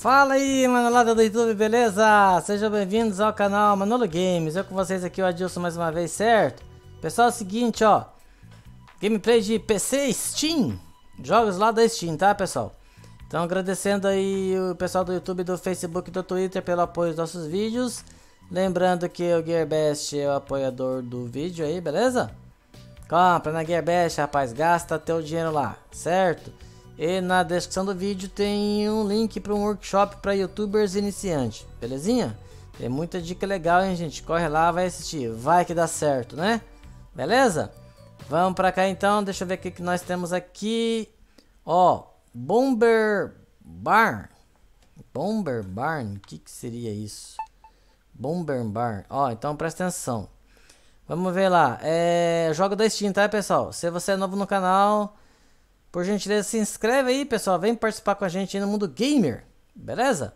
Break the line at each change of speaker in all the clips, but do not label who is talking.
Fala aí, manolada do YouTube, beleza? Sejam bem-vindos ao canal Manolo Games. Eu com vocês aqui, o Adilson, mais uma vez, certo? Pessoal, é o seguinte, ó. Gameplay de PC Steam. Jogos lá da Steam, tá, pessoal? Então, agradecendo aí o pessoal do YouTube, do Facebook e do Twitter pelo apoio aos nossos vídeos. Lembrando que o GearBest é o apoiador do vídeo aí, beleza? Compra na GearBest, rapaz, gasta teu dinheiro lá, certo? E na descrição do vídeo tem um link para um workshop para youtubers iniciantes, belezinha? Tem muita dica legal, hein, gente? Corre lá, vai assistir, vai que dá certo, né? Beleza? Vamos pra cá então, deixa eu ver o que nós temos aqui. Ó, Bomber Barn. Bomber Barn, o que seria isso? Bomber Barn, ó, então presta atenção. Vamos ver lá, jogo da Steam, tá, pessoal? Se você é novo no canal, por gentileza, se inscreve aí, pessoal. Vem participar com a gente aí no mundo gamer, beleza?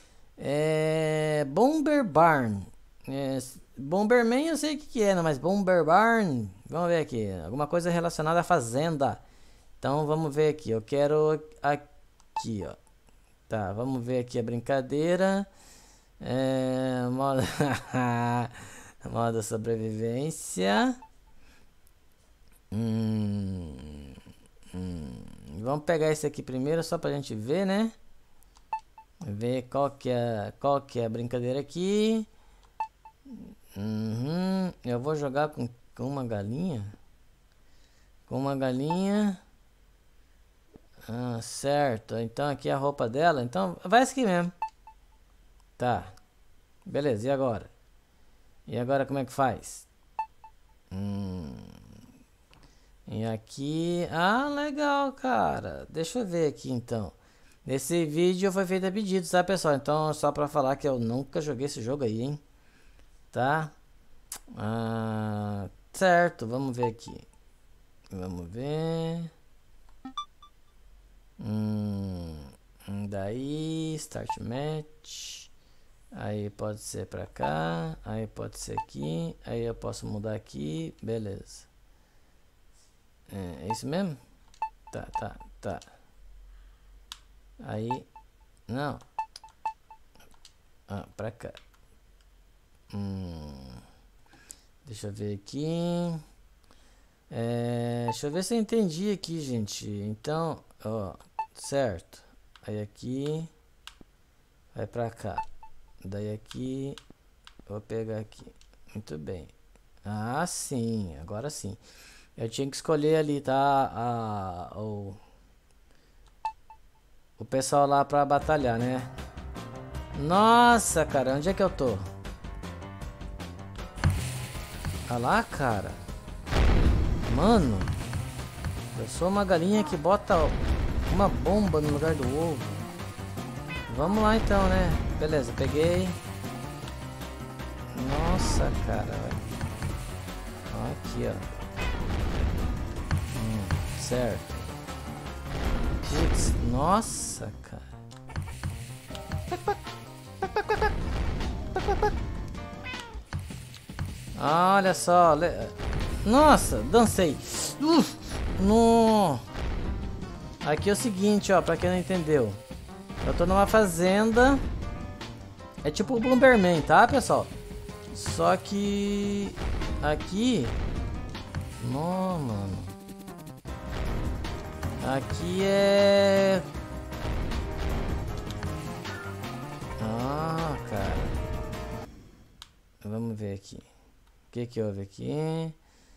Bomber Barn. Bomberman eu sei o que é, né? Mas Bomber Barn, vamos ver aqui. Alguma coisa relacionada à fazenda. Então vamos ver aqui. Eu quero aqui, ó. Tá, vamos ver aqui a brincadeira. Modo sobrevivência. Vamos pegar esse aqui primeiro, só pra gente ver, né? Ver qual que é a brincadeira aqui. Eu vou jogar com uma galinha. Com uma galinha. Certo. Então aqui é a roupa dela. Então vai esse aqui mesmo. Tá. Beleza, e agora? E agora como é que faz? E aqui... legal, cara. Deixa eu ver aqui, então. Nesse vídeo foi feito a pedido, tá, pessoal? Então, só pra falar que eu nunca joguei esse jogo aí, hein? Tá? Certo, vamos ver aqui. Vamos ver... daí... Start Match... Aí pode ser pra cá... Aí pode ser aqui... Aí eu posso mudar aqui... Beleza. É isso mesmo? Tá. Aí... Não. Pra cá. Deixa eu ver aqui. Deixa eu ver se eu entendi aqui, gente. Então, ó, certo. Aí aqui... Vai pra cá. Daí aqui... Vou pegar aqui. Muito bem. Sim. Agora sim. Eu tinha que escolher ali, tá? O pessoal lá pra batalhar, né? Nossa, cara, onde é que eu tô? Olha lá, cara. Mano, eu sou uma galinha que bota uma bomba no lugar do ovo. Vamos lá então, né? Beleza, peguei. Nossa, cara. Aqui, ó. Certo. Putz, nossa, cara. Olha só. Nossa, dancei. No. Aqui é o seguinte, ó, pra quem não entendeu. Eu tô numa fazenda. É tipo o Bomberman, tá, pessoal? Só que... Aqui... Não, mano. Aqui é... cara. Vamos ver aqui. O que houve aqui?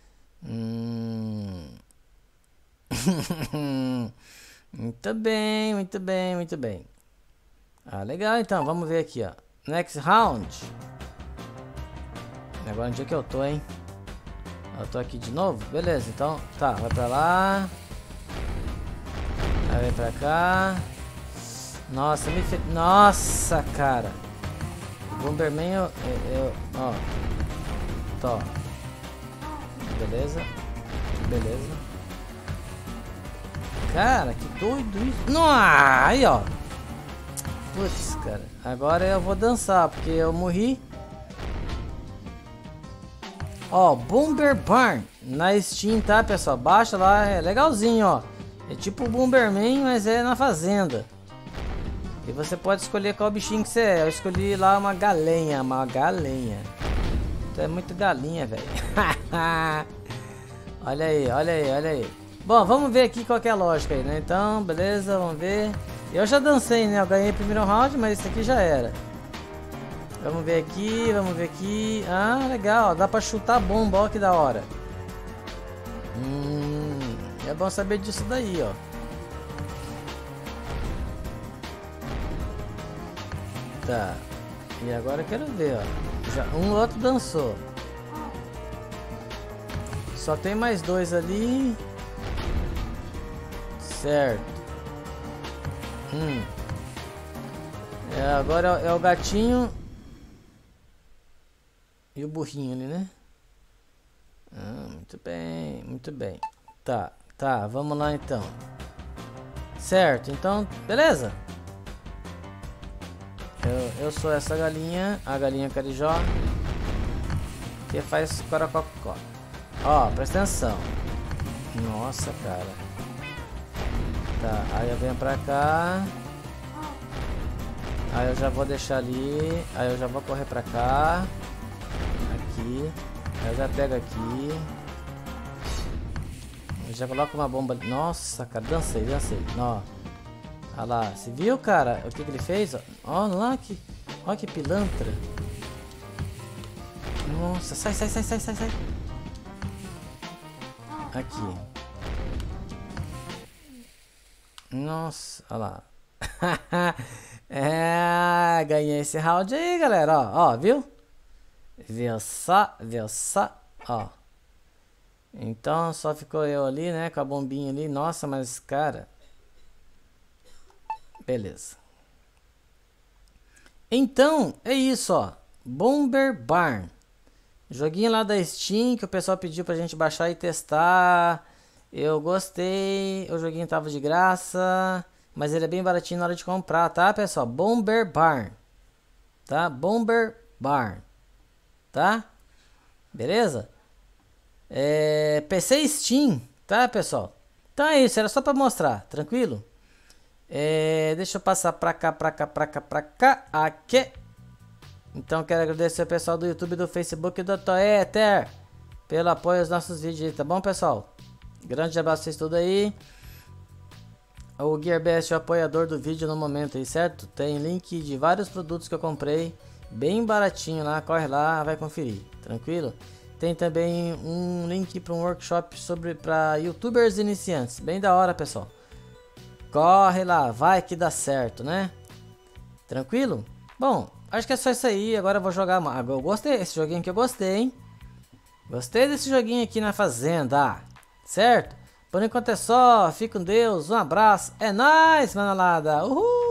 Muito bem, muito bem, muito bem. Legal, então. Vamos ver aqui, ó. Next round. Agora onde é que eu tô, hein? Eu tô aqui de novo? Beleza, então. Tá, vai pra lá. Aí vem pra cá. Nossa, Nossa, cara. Bomberman, ó. Tó. Beleza. Cara, que doido isso. Nossa, aí, ó. Putz, cara. Agora eu vou dançar, porque eu morri. Ó, Bomber Barn na Steam, tá, pessoal? Baixa lá, é legalzinho, ó. É tipo o Bomberman, mas é na fazenda. E você pode escolher qual bichinho que você é. Eu escolhi lá uma galinha, Tu é muito galinha, velho. Olha aí, olha aí, olha aí. Bom, vamos ver aqui qual que é a lógica aí, né? Então, beleza, vamos ver. Eu já dancei, né? Eu ganhei o primeiro round, mas isso aqui já era. Vamos ver aqui, vamos ver aqui. Ah, legal, dá pra chutar bomba, ó que da hora. É bom saber disso daí, ó. Tá. E agora eu quero ver, ó. Já um outro dançou. Só tem mais dois ali. Certo. Agora é o gatinho e o burrinho ali, né? Muito bem, muito bem. Tá, vamos lá então. Certo, então, beleza? Eu sou essa galinha, a galinha carijó, que faz corococó. Ó, presta atenção. Nossa, cara. Tá, aí eu venho pra cá. Aí eu já vou deixar ali. Aí eu já vou correr pra cá. Aqui. Aí eu já pego aqui. Eu já coloco uma bomba ali. Nossa, cara, dancei. Ó. Olha lá, você viu, cara? O que ele fez? Olha lá, olha que pilantra. Nossa, sai. Aqui. Nossa, olha lá. Ganhei esse round aí, galera. Ó, viu? Viu só, ó. Então só ficou eu ali, né? Com a bombinha ali. Nossa, mas, cara... Beleza. Então, é isso, ó. Bomber Barn. Joguinho lá da Steam que o pessoal pediu pra gente baixar e testar. Eu gostei. O joguinho tava de graça. Mas ele é bem baratinho na hora de comprar, tá, pessoal? Bomber Barn. Tá? Bomber Barn. Tá? Beleza? PC Steam. Tá, pessoal? Então é isso. Era só pra mostrar. Tranquilo? Deixa eu passar pra cá. Aqui. Então quero agradecer ao pessoal do YouTube, do Facebook e do Twitter pelo apoio aos nossos vídeos aí, tá bom, pessoal? Grande abraço a vocês todos aí. O GearBest é o apoiador do vídeo no momento aí, certo? Tem link de vários produtos que eu comprei, bem baratinho lá, corre lá, vai conferir, tranquilo? Tem também um link para um workshop para youtubers iniciantes, bem da hora, pessoal. Corre lá, vai que dá certo, né? Tranquilo? Bom, acho que é só isso aí. Agora eu vou jogar. Eu gostei desse joguinho aqui, eu gostei, hein? Gostei desse joguinho aqui na fazenda, certo? Por enquanto é só. Fique com Deus, um abraço. É nóis, manolada. Uhul!